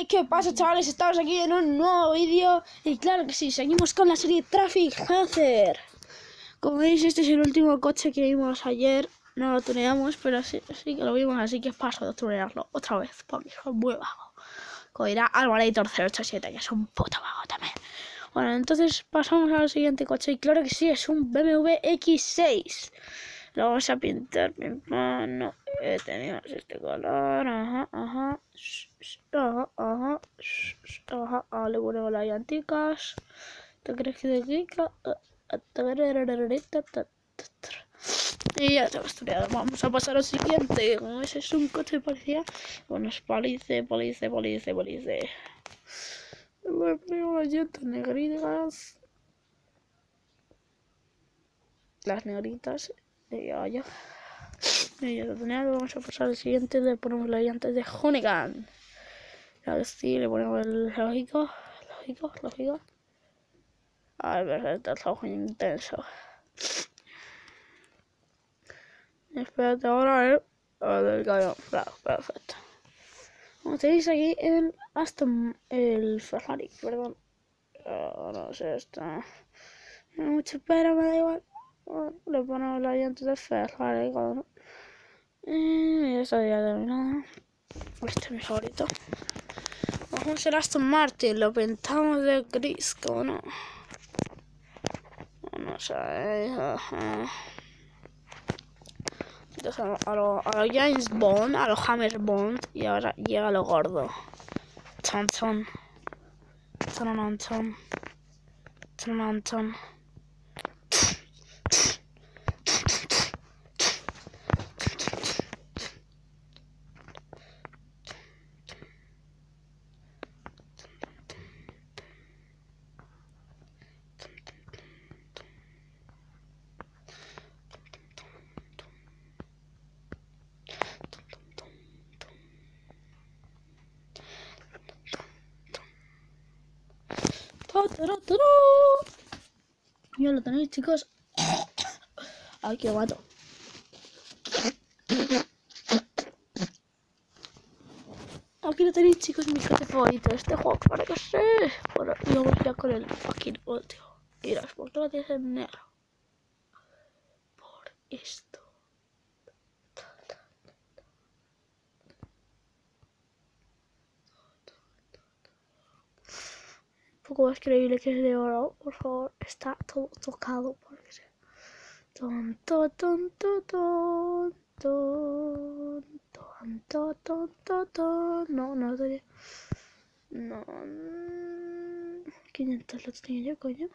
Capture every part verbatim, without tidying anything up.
Hey, ¿qué pasa, chavales? Estamos aquí en un nuevo vídeo. Y claro que sí, seguimos con la serie Traffic Hazard. Como veis, este es el último coche que vimos ayer. No lo tuneamos, pero sí, sí que lo vimos, así que paso de tunearlo otra vez, porque soy muy vago. Como dirá Alvarator cero ocho siete, que es un puto vago también. Bueno, entonces pasamos al siguiente coche. Y claro que sí, es un B M W X seis. Lo vamos a pintar, mi mano. Eh, teníamos este color, ajá, ajá, ajá, ajá, ajá, ah, le ponemos las llanticas. ¿Te crees que de aquí? Y ya tengo estudiado. Vamos a pasar al siguiente. Como ese es un coche de policía. Bueno, es police, police, police, police. Le ponemos las llantas negritas. Las negritas. Y ya, ya. Y ya lo tenemos. Vamos a pasar al siguiente. Le ponemos las llantas de Hoonigan. Ya que sí, le ponemos el lógico. Lógico, lógico. A ver, perfecto, el rojo intenso. Espérate ahora a ver. A ver, el cañón. Claro, perfecto. Como tenéis aquí el Aston, el Ferrari, perdón. Oh, no sé, está. No hay mucho, pero me da igual. Bueno, le ponemos las llantas de Ferrari, claro. Y ya está ya terminado. Este es mi favorito. Vamos el Aston Martin, lo pintamos de gris, como no. No sé, ajá. Entonces a lo, a lo James Bond, a lo James Bond, y ahora llega lo gordo. Chon chon. Chon chon. Chon chon. Ya lo tenéis, chicos. Aquí lo mato. Aquí lo tenéis, chicos, mi coche favorito de este juego, para que sé. Bueno, y vamos ya con el fucking último. Miras, ¿por qué lo tienes en negro? Por esto. Un poco más creíble que es de oro, por favor. Está todo tocado, porque sea. Ton, ton, ton, ton, ton, ton, ton, ton, ton, ton. No, no tenía. No. quinientos lo tenía yo, coño.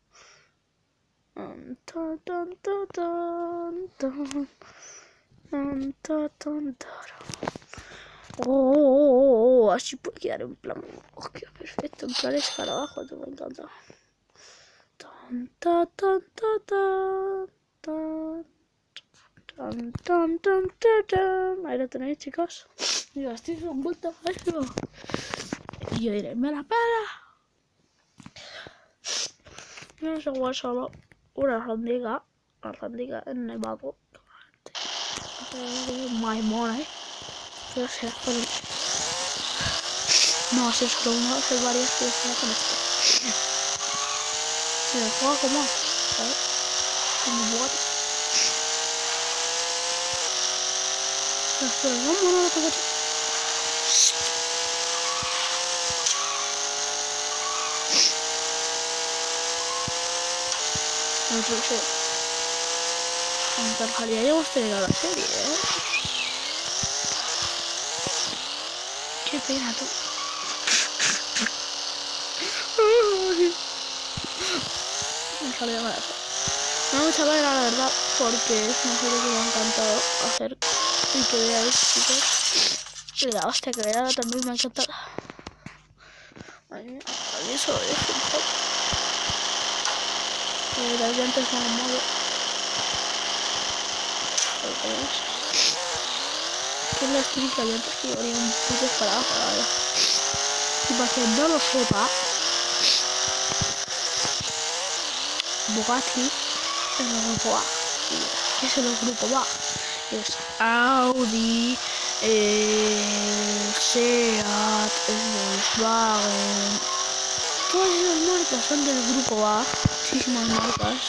Ton, ton, ton, ton, ton, ton, ton, ton, ton. Oh, oh, oh, así puede quedar en plan. Oh, qué perfecto, en plan escarabajo, te me encanta. Ton, ton, ton, ton, ton, ton, ton, ton, ton, ton, ton. Ahí lo tenéis, chicos. Y estoy un vuelta a eso. Y yo diré, me la para. Vamos a jugar solo una rondiga. Una rondiga en el vago. My money. Quiero ser con el... No, si es solo uno, hacer varias, quiero ser con este. Se me juega como... ¿sabes? Como bot. Pero no, no, no, no tengo... No sé. En realidad ya hemos terminado la serie, ¿eh? Qué pena, tú. Me salió mal. Me da mucha pena, la verdad, porque es una serie que me ha encantado hacer y que veáis, chicos. Y la hostia que veía también me ha encantado. Madre mía, a mí eso es un poco. Eh, las llantas son en modo. Que es la típica llanta que llevaría un puto escarabajo, la verdad. Y para que no lo sepa, Bugatti es el grupo A. ¿Qué es el grupo A? Es Audi, eh, Seat, Volkswagen. Todas esas marcas son del grupo A. Muchísimas marcas.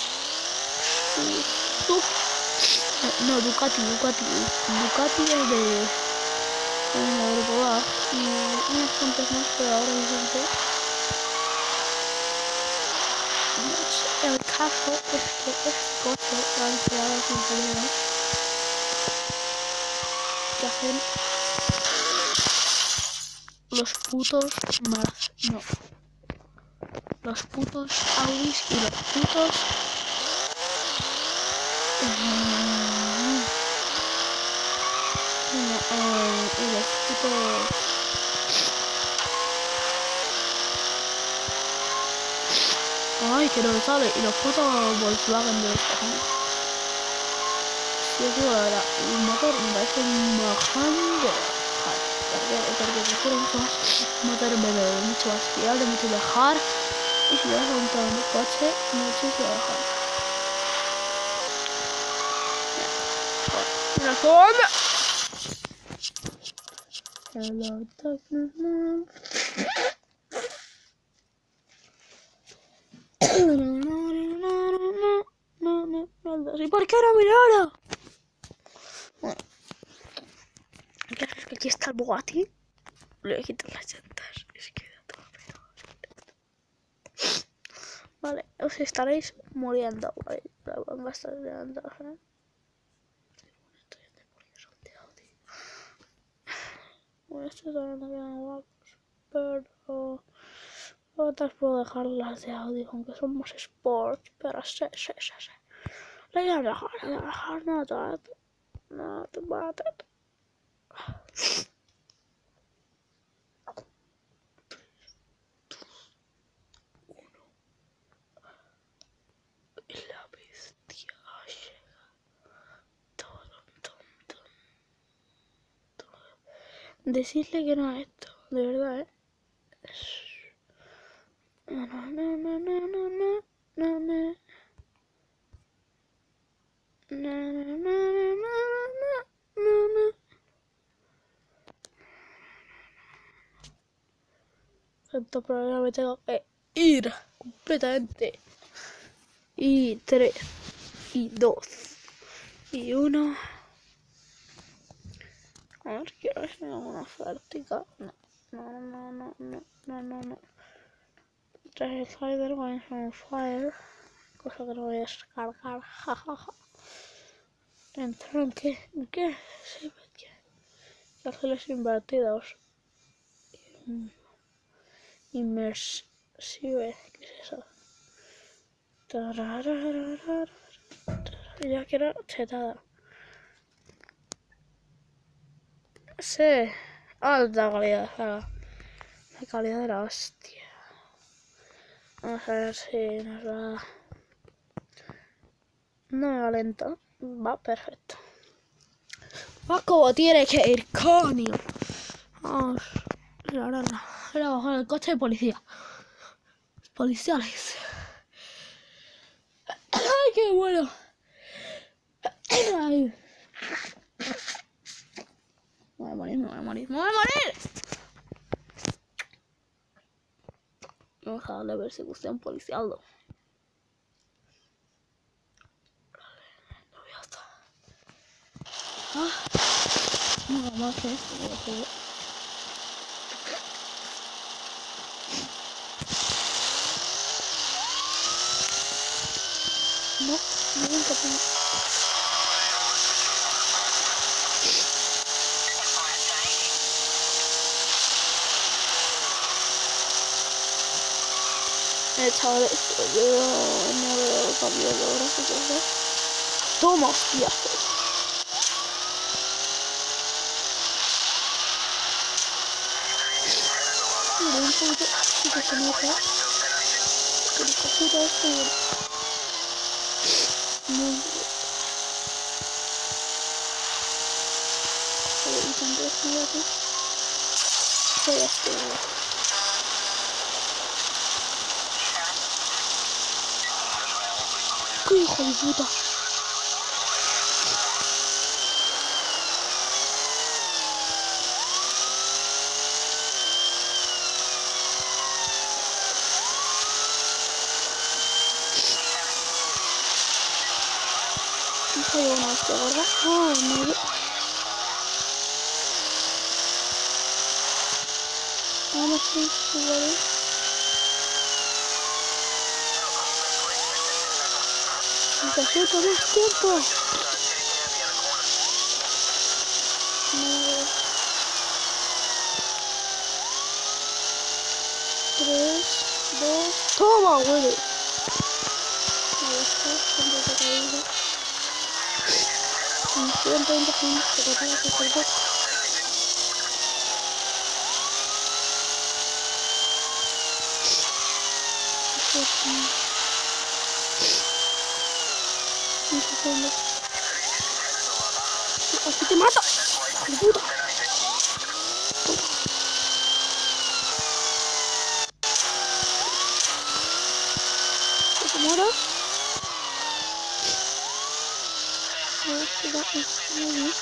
Sub. No, Ducati, Ducati. Ducati es de, de grupo A. Y unas cuantas más, pero ahora mismo sé. El caso es que este coche lo han creado compañeros que hacen los putos más no los putos Audis y los putos eh, eh, y los putos ay que no me sale y los putos Volkswagen de los cojones. Si os digo la verdad, el motor me parece bajando porque prefiero mucho más motor B M W, mucho más fiable, mucho mejor. Y si vas a montar un coche, muchísimo mejor. ¡Una forma! Hello, darkness, mom. ¿Y por qué no mira ahora? Bueno, es que aquí está el Bugatti. Le voy a quitar las llantas. Es que da todo pedo. Vale, os estaréis muriendo. Vale, van a gastar llantas, ¿eh? Bueno, estos ahora no quedan guapos, pero otras puedo dejar las de audio, aunque son más sport, pero sí, sí, sí, sí. La voy a dejar, la voy a dejar, no tanto, no te mates. Uno. Y la bestia llega. Todo, todo, todo. Decirle que no a esto, de verdad, ¿eh? No, no, no, no, no, no, no, no, no. No, no, no, no, no, no, no. Tanto problema me tengo que ir completamente. Y tres, y dos, y uno. A ver, quiero ver si me hago una ofertica. No, no, no, no, no, no, no, no. Tres Spider Wines on Fire. Cosa que no voy a descargar, jajaja. ¿Entrar en qué? ¿En qué? Sí, ¿qué? Ángeles invertidos. Immersive, ¿qué es eso? Ya quiero chetada. Sí, alta calidad, la calidad de la hostia. Vamos a ver si nos va. No me va lento, va perfecto. Va como tiene que ir, coño. Vamos, ahora no. Ahora bajar el coche de policía. Policiales. ¡Ay, qué bueno! Ay. Me voy a morir, me voy a morir, me voy a morir. Vamos a darle persecución policial. No voy a estar. Ah, no más que esto. No, no me encanta. Eh, chavales, yo no veo cambios de gráficos, ¿eh? Toma, hostiazo. Mira, un poquito, sí que se nota. Que el puta este muy joder, y tanto es muy aquí. Soy este, ¡qué hijo de puta! Hay una hostia, ¿verdad? Oh, me... Vamos a subir. Necesito más tiempo. Tres, dos, toma, güey. Ahí está, siempre te caído. ciento veinte segundos, pero tengo que hacer. Un segundo. ¡Aquí te mato! ¡Puta! ¿Que te mueras? A ver si da esto muy bien.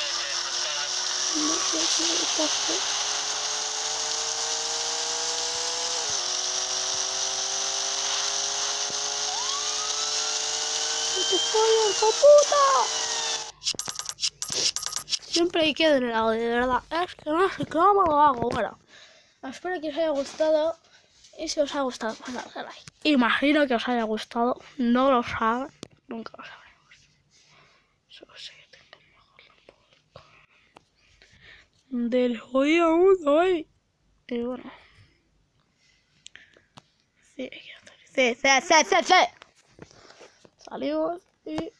No sé si me gustaste. ¡Que estoy, hijo puta! Siempre quedo en el lado, de verdad. Es que no sé cómo lo hago. Bueno, espero que os haya gustado. Y si os ha gustado, pues dadle like. Imagino que os haya gustado. No lo saben. Nunca lo sabremos. Solo sé que tengo mejor la boca. Del hoy a hoy. Y bueno. Sí, sí, sí, sí, sí, sí. Salimos y...